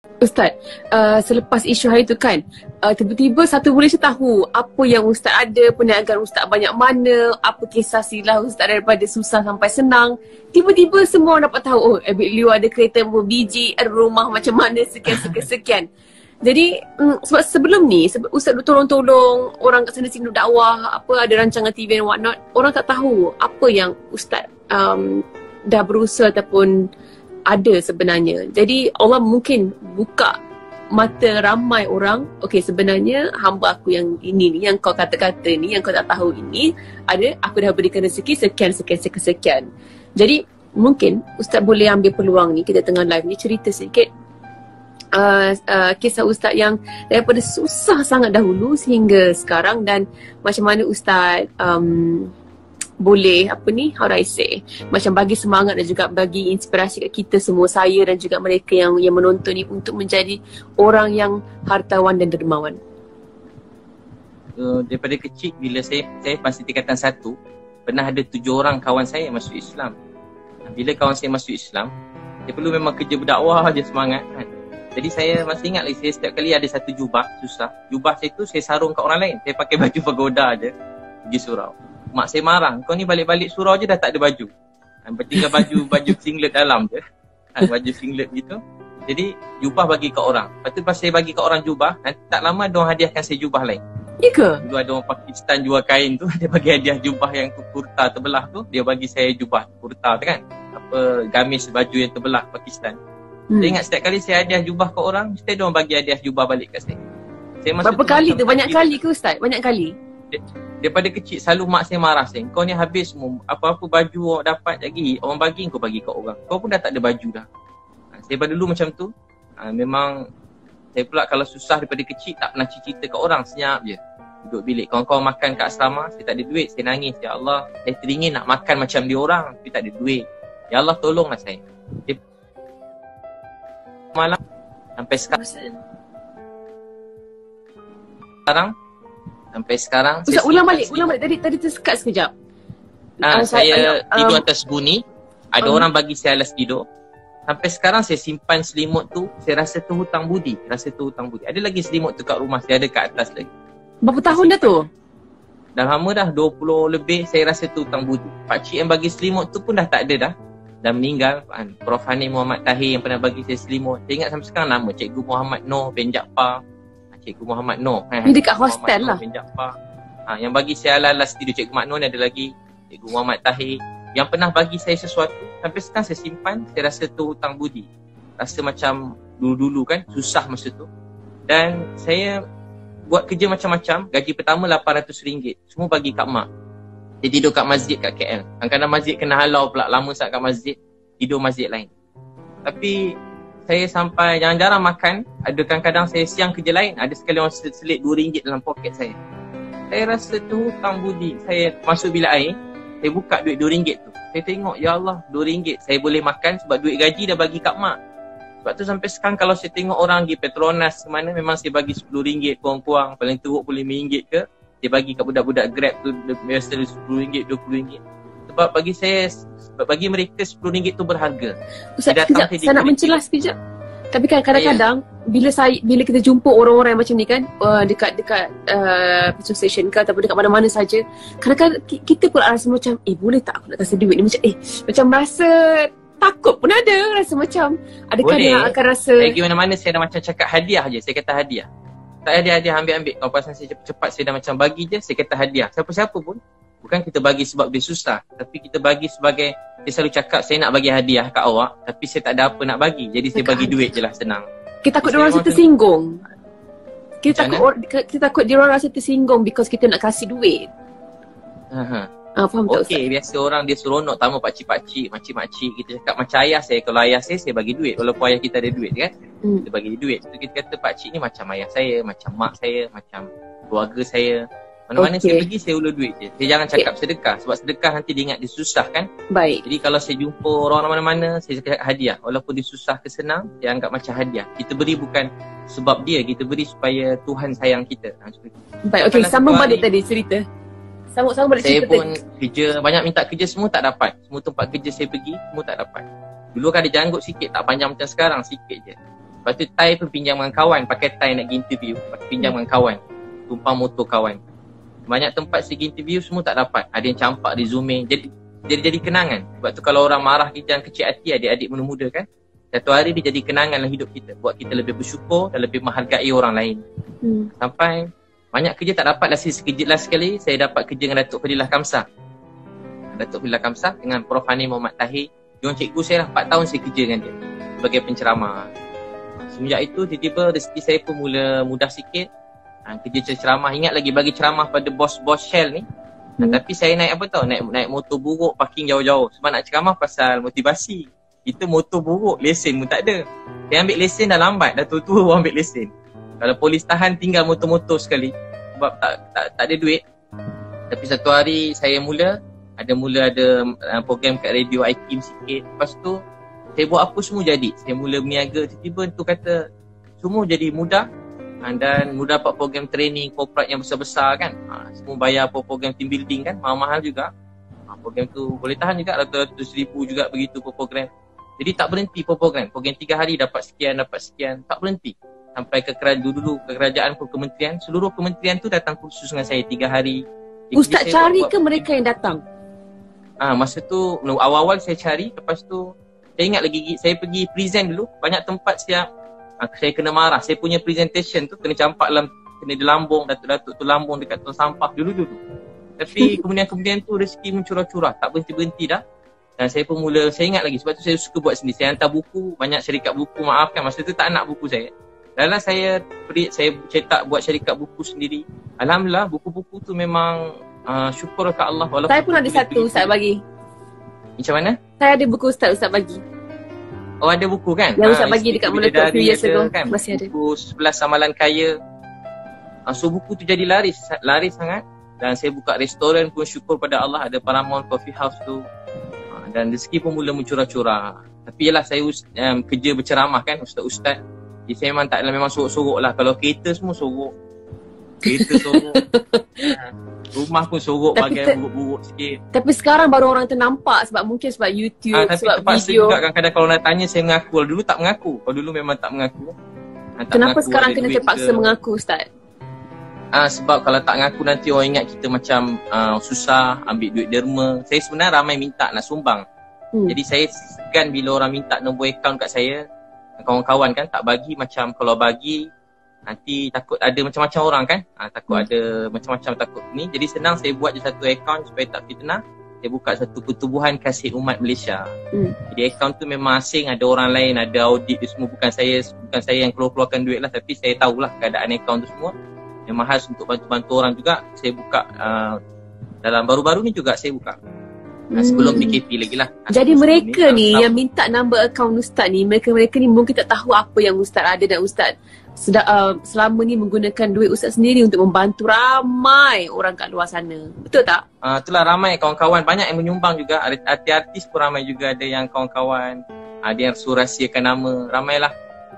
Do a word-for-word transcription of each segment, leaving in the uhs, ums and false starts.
Ustaz, uh, selepas isu hari tu kan, uh, tiba-tiba satu Malaysia tahu apa yang Ustaz ada, perniagaan Ustaz banyak mana, apa kisah silah Ustaz daripada susah sampai senang. Tiba-tiba semua orang dapat tahu, oh Abid Liu ada kereta berbiji, ada rumah macam mana, sekian-sekian-sekian. Jadi mm, sebab sebelum ni, sebab Ustaz tolong-tolong orang kat sana sini dakwah, apa ada rancangan T V and what not, orang tak tahu apa yang Ustaz um, dah berusaha ataupun ada sebenarnya. Jadi Allah mungkin buka mata ramai orang, okey sebenarnya hamba aku yang ini ni, yang kau kata-kata ni, yang kau tak tahu ini, ada, aku dah berikan rezeki sekian, sekian, sekian, sekian. Jadi mungkin Ustaz boleh ambil peluang ni, kita tengah live ni, cerita sikit uh, uh, kisah Ustaz yang daripada susah sangat dahulu sehingga sekarang, dan macam mana Ustaz um, boleh apa ni, how do I say, macam bagi semangat dan juga bagi inspirasi kat kita semua, saya dan juga mereka yang yang menonton ni, untuk menjadi orang yang hartawan dan dermawan. Uh, daripada kecil bila saya saya masih tingkatan satu, pernah ada tujuh orang kawan saya masuk Islam. Bila kawan saya masuk Islam, dia perlu memang kerja berdakwah je semangat kan. Jadi saya masih ingat lagi, saya setiap kali ada satu jubah susah, jubah saya tu saya sarung kat orang lain. Saya pakai baju pagoda je pergi surau. Mak saya marah, kau ni balik-balik surau je dah tak ada baju. Tinggal baju baju singlet dalam je. Baju singlet gitu. Jadi jubah bagi kat orang. Lepas tu pas saya bagi kat orang jubah, nanti tak lama diorang hadiahkan saya jubah lain. Ya ke? Dulu ada orang Pakistan jual kain tu, dia bagi hadiah jubah yang tu, kurta terbelah tu, dia bagi saya jubah kurta tu kan. Apa, gamis baju yang terbelah Pakistan. Hmm. Saya ingat setiap kali saya hadiah jubah kat orang, mesti diorang bagi hadiah jubah balik kat saya. Saya berapa kali tu? Banyak kali ke Ustaz? Banyak kali? Daripada kecil selalu mak saya marah saya, kau ni habis semua, apa-apa baju orang dapat lagi, orang bagi kau bagi kat orang, kau pun dah tak ada baju dah. Ha, saya pada dulu macam tu, ha, memang saya pula kalau susah daripada kecil tak pernah cerita kat orang, senyap je. Duduk bilik, kawan-kawan makan kat asrama, saya tak ada duit, saya nangis, ya Allah, saya teringin nak makan macam dia orang, tapi tak ada duit. Ya Allah tolonglah saya. Dia malam sampai sekarang. Sekarang Sampai sekarang Ustaz, ulang balik, ulang balik. Tadi tadi tersekat sekejap. Ha, uh, saya uh, tidur um, atas buni. Ada um, orang bagi saya alas tidur. Sampai sekarang saya simpan selimut tu. Saya rasa tu hutang budi. Rasa tu hutang budi. Ada lagi selimut tu kat rumah. Saya ada kat atas lagi. Berapa tahun dah tu? Dah lama dah. dua puluh lebih saya rasa tu hutang budi. Pakcik yang bagi selimut tu pun dah tak ada dah. Dah meninggal. Prof Hani Muhammad Tahir yang pernah bagi saya selimut. Saya ingat sampai sekarang nama. Cikgu Muhammad Noh bin Jaafar. Cikgu Muhammad Noh. Ini dekat hostel lah. Ha, yang bagi saya alas tidur Cikgu Muhammad Noh, ada lagi Cikgu Muhammad Tahir yang pernah bagi saya sesuatu. Sampai sekarang saya simpan. Saya rasa tu hutang budi. Rasa macam dulu-dulu kan, susah masa tu. Dan saya buat kerja macam-macam. Gaji pertama lapan ratus ringgit. Semua bagi kat mak. Dia tidur kat masjid kat K L. Kadang-kadang masjid kena halau pula. Lama sangat kat masjid, tidur masjid lain. Tapi saya sampai jarang-jarang makan. Ada kadang-kadang saya siang kerja lain, ada sekali orang selit dua ringgit dalam poket saya. Saya rasa tu hutang budi. Saya masuk bilik air, saya buka duit dua ringgit tu. Saya tengok, ya Allah, dua ringgit saya boleh makan sebab duit gaji dah bagi kat mak. Sebab tu sampai sekarang kalau saya tengok orang pergi Petronas ke mana, memang saya bagi sepuluh ringgit kurang-kurang, paling teruk boleh lima ringgit ke. Saya bagi kat budak-budak Grab tu biasa sepuluh ringgit, dua puluh ringgit. Sebab bagi saya, sebab bagi mereka sepuluh ringgit tu berharga. Ustaz, sekejap, saya nak mencelah sekejap. Tapi kan kadang-kadang yeah. bila saya bila kita jumpa orang-orang yang macam ni kan, uh, dekat dekat uh, petrol station ke ataupun dekat mana-mana saja, kadang-kadang kita pun rasa macam, eh boleh tak aku nak kasih duit ni, macam eh macam rasa takut pun ada, rasa macam adakah boleh. Dia akan rasa saya pergi mana-mana saya dah macam cakap hadiah je, saya kata hadiah. Tak ada hadiah ambil-ambil. Kalau pasal saya cepat-cepat saya dah macam bagi je, saya kata hadiah. Siapa-siapa pun. Bukan kita bagi sebab dia susah, tapi kita bagi sebagai, saya selalu cakap saya nak bagi hadiah kat awak, tapi saya tak ada apa nak bagi. Jadi saya bagi duit je lah, senang. Kita takut dia orang rasa tersinggung. Kita takut, kita takut dia orang rasa tersinggung because kita nak kasih duit. Ha. Ah, faham tak, Okey, biasa orang dia seronok tamu pakcik-pakcik, makcik-makcik. Kita cakap macam ayah saya, kalau ayah saya, saya bagi duit. Walaupun ayah kita ada duit kan, hmm. kita bagi duit. So, kita kata pakcik ni macam ayah saya, macam mak saya, macam keluarga saya. Mana-mana okay. saya pergi, saya ulur duit je. Saya jangan cakap okay. sedekah. Sebab sedekah nanti dia ingat dia susah kan. Baik. Jadi kalau saya jumpa orang mana-mana, saya cakap hadiah. Walaupun dia susah ke senang, dia anggap macam hadiah. Kita beri bukan sebab dia, kita beri supaya Tuhan sayang kita. Baik, okey. Sambung balik tadi cerita. Sambung-sambung balik saya cerita pun tadi. kerja, banyak minta kerja semua tak dapat. Semua tempat kerja saya pergi, semua tak dapat. Dulu kan ada janggut sikit, tak panjang macam sekarang, sikit je. Lepas tu tie pun pinjam dengan kawan, pakai tie nak pergi interview, pinjam dengan kawan, tumpang motor kawan. Banyak tempat saya pergi interview semua tak dapat. Ada yang campak resume. Jadi jadi jadi kenangan. Sebab tu kalau orang marah kita yang kecil hati, adik-adik muda-muda kan, satu hari dia jadi kenangan dalam hidup kita, buat kita lebih bersyukur dan lebih menghargai orang lain. Hmm. Sampai banyak kerja tak dapat lah, sekejap lah sekali saya dapat kerja dengan Datuk Fadilah Kamsah. Datuk Fadilah Kamsah dengan Prof Hani Muhammad Tahir. Dia orang cikgu saya lah, empat tahun saya kerja dengan dia sebagai penceramah. Semenjak itu tiba-tiba rezeki saya pun mula mudah sikit. Ha, kerja ceramah, ingat lagi bagi ceramah pada bos-bos Shell ni. Ha, hmm. Tapi saya naik apa tau, naik naik motor buruk, parking jauh-jauh. Sebab nak ceramah pasal motivasi. Kita motor buruk, lesen pun tak ada. Saya ambil lesen dah lambat, dah tua-tua baru ambil lesen. Kalau polis tahan tinggal motor-motor sekali. Sebab tak tak, tak ada duit. Tapi satu hari saya mula, ada mula ada uh, program kat radio I K I M sikit. Lepas tu saya buat apa semua jadi. Saya mula berniaga, tiba-tiba tu kata semua jadi mudah. Dan mudah dapat program training corporate yang besar-besar kan. Ha, semua bayar program team building kan, mahal-mahal juga. Ha, program tu boleh tahan juga ratus-ratus ribu juga begitu per program. Jadi tak berhenti per program. Program tiga hari dapat sekian, dapat sekian. Tak berhenti. Sampai ke kerajaan dulu, ke kerajaan, ke kementerian. Seluruh kementerian tu datang kursus dengan saya tiga hari. Jadi Ustaz cari buat, ke mereka yang datang? Ah ha, masa tu awal-awal saya cari. Lepas tu saya ingat lagi saya pergi present dulu. Banyak tempat siap. Saya kena marah. Saya punya presentation tu kena campak dalam, kena di lambung, datuk-datuk tu lambung dekat tong sampah dulu-dulu. Tapi kemudian-kemudian tu rezeki mencurah-curah. Tak berhenti-berhenti dah. Dan saya pun mula, saya ingat lagi sebab tu saya suka buat sendiri. Saya hantar buku, banyak syarikat buku, maafkan masa tu tak nak buku saya. Dalam saya beri, saya cetak buat syarikat buku sendiri. Alhamdulillah buku-buku tu memang uh, syukur ke Allah. Saya pun ada satu Ustaz bagi. Macam mana? Saya ada buku Ustaz, Ustaz bagi. Oh ada buku kan? Yang Ustaz ha, bagi dekat Meletup few years ago kan? Masih ada. Buku sebelas Amalan Kaya. ha, So buku tu jadi laris, laris sangat. Dan saya buka restoran pun syukur pada Allah, ada Paramount Coffee House tu. ha, Dan rezeki pun mula mencurah-curah. Tapi ialah saya um, kerja berceramah kan, ustaz-ustaz. Jadi saya memang tak memang sorok-sorok lah. Kalau kereta semua sorok. Kereta sorok. ha, Rumah pun sorok bagai buruk-buruk sikit. Tapi sekarang baru orang ternampak sebab mungkin sebab YouTube, ha, tapi sebab terpaksa video. Tapi juga kadang-kadang kalau nak tanya saya mengaku. Kalau dulu tak mengaku. Kalau dulu memang tak mengaku. Ha, tak Kenapa mengaku sekarang kena terpaksa ke... mengaku Ustaz? Ah, sebab kalau tak mengaku nanti orang ingat kita macam uh, susah, ambil duit derma. Saya sebenarnya ramai minta nak sumbang. Hmm. Jadi saya segan bila orang minta nombor akaun kat saya. Kawan-kawan kan tak bagi, macam kalau bagi nanti takut ada macam-macam orang kan. Ha, takut hmm. ada macam-macam takut ni. Jadi senang saya buat je satu akaun supaya tak fitnah. Saya buka satu Pertubuhan Kasih Umat Malaysia. Hmm. Jadi akaun tu memang asing, ada orang lain, ada audit dia semua, bukan saya bukan saya yang keluar-keluarkan duit lah, tapi saya tahulah keadaan akaun tu semua. Memang khas untuk bantu-bantu orang juga. Saya buka uh, dalam baru-baru ni juga saya buka. Hmm. Sebelum P K P lagi lah. Jadi mereka ni, ni yang minta number akaun Ustaz ni, mereka-mereka ni mungkin tak tahu apa yang Ustaz ada dan Ustaz sedang, uh, selama ni menggunakan duit Ustaz sendiri untuk membantu ramai orang kat luar sana. Betul tak? Uh, itulah ramai kawan-kawan. Banyak yang menyumbang juga. Artis-artis pun ramai juga. Ada yang kawan-kawan. Ada yang suruh rahsiakan nama. Ramailah.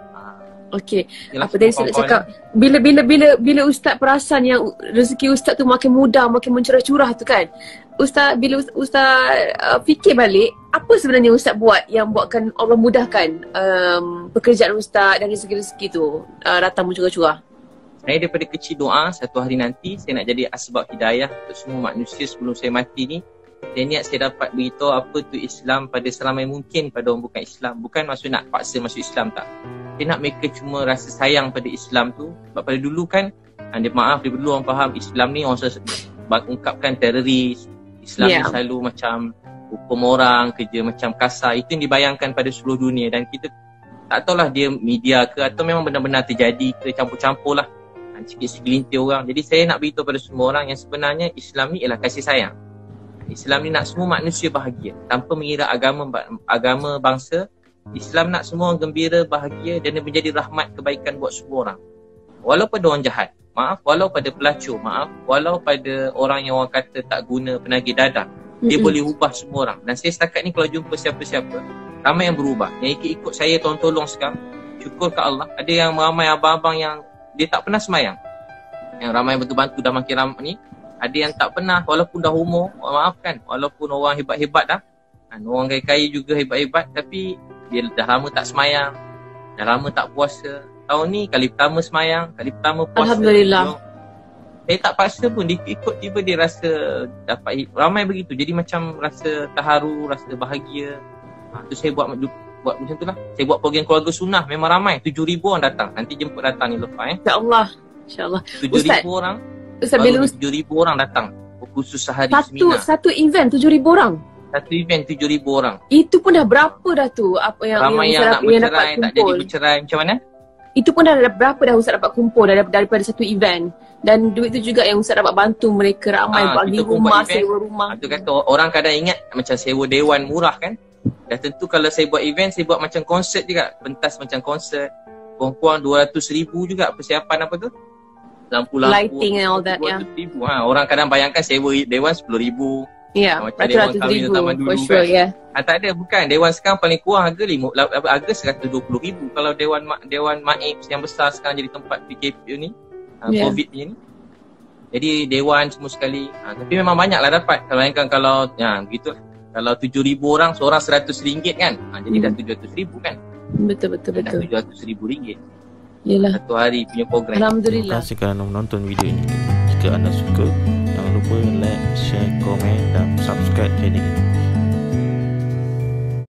Okey. Apa tadi saya nak cakap, bila bila bila bila Ustaz perasan yang rezeki Ustaz tu makin mudah, makin mencurah-curah tu kan. Ustaz bila Ustaz, Ustaz uh, fikir balik, apa sebenarnya Ustaz buat yang buatkan Allah mudahkan um, pekerjaan Ustaz dan rezeki-rezeki tu uh, datang mencurah-curah? Saya daripada kecil doa satu hari nanti saya nak jadi asbab hidayah untuk semua manusia sebelum saya mati ni. Saya niat saya dapat beritahu apa tu Islam pada seramai mungkin pada orang bukan Islam. Bukan maksud nak paksa masuk Islam, tak. Saya nak mereka cuma rasa sayang pada Islam tu. Sebab pada dulu kan, dia maaf dia dulu orang faham Islam ni orang selalu ungkapkan teroris. Islam yeah. ni selalu macam hukum orang, kerja macam kasar. Itu yang dibayangkan pada seluruh dunia. Dan kita tak tahulah dia media ke atau memang benar-benar terjadi ke, campur-campur lah. Sikit segelintir orang. Jadi saya nak beritahu pada semua orang yang sebenarnya Islam ni ialah kasih sayang. Islam ni nak semua manusia bahagia tanpa mengira agama agama bangsa. Islam nak semua orang gembira, bahagia dan dia menjadi rahmat kebaikan buat semua orang. Walau pada orang jahat, maaf, walau pada pelacur, maaf, walau pada orang yang orang kata tak guna, penagih dadah, dia mm-hmm. boleh ubah semua orang. Dan saya setakat ni kalau jumpa siapa-siapa, ramai yang berubah. Yang ikut-ikut saya tolong-tolong sekarang, syukur ke Allah. Ada yang ramai abang-abang yang dia tak pernah semayang. Yang ramai bantu-bantu dah makin ramai ni. Ada yang tak pernah, walaupun dah umur, maafkan, walaupun orang hebat-hebat dah, orang kaya-kaya juga hebat-hebat, tapi dia dah lama tak semayang. dah lama tak puasa. Tahun ni kali pertama semayang, kali pertama puasa. Alhamdulillah. Dia, saya tak paksa pun, dia ikut tiba dia rasa dapat, ramai begitu. Jadi macam rasa terharu, rasa bahagia. Ha, tu saya buat buat macam tu lah. Saya buat program keluarga sunnah, memang ramai. tujuh ribu orang datang. Nanti jemput datang ni Lofa eh. InsyaAllah. InsyaAllah. tujuh ribu orang. Ustaz bila tujuh ribu orang datang. Khusus sehari satu, seminar. Satu event tujuh ribu orang. Satu event tujuh ribu orang. Itu pun dah berapa dah tu? Apa yang ramai yang, yang nak yang bercerai, tak jadi bercerai. Macam mana? Itu pun dah berapa dah Ustaz dapat kumpul dar, daripada satu event. Dan duit tu juga yang Ustaz dapat bantu mereka ramai ha, bagi rumah, sewa rumah. Itu kata orang kadang ingat macam sewa dewan murah kan. Dah tentu kalau saya buat event, saya buat macam konsert juga. Pentas macam konsert. Kurang-kurang dua ratus ribu juga persiapan apa tu? Lampu-lampu. Lighting and all that, ya. Ribu. Ha, orang kadang bayangkan sewa dewan sepuluh ribu. Ya, yeah, ratus-ratus ribu. For sure, ya. Kan. Ha, tak ada, bukan. Dewan sekarang paling kurang harga lima, harga seratus dua puluh ribu. Kalau dewan dewan maib yang besar sekarang jadi tempat P K P ni, ha, yeah. COVID ni. Jadi dewan semua sekali. Ha, tapi memang banyaklah dapat. Kalau bayangkan kalau, ya begitulah. Kalau tujuh ribu orang, seorang seratus ringgit kan. Ha, jadi hmm. dah tujuh ratus ribu kan. Betul, betul, betul. Dah tujuh ratus ribu ringgit. Yelah. Satu hari punya program. Alhamdulillah. Terima kasih kerana menonton video ini. Jika anda suka, jangan lupa like, share, komen dan subscribe channel ini.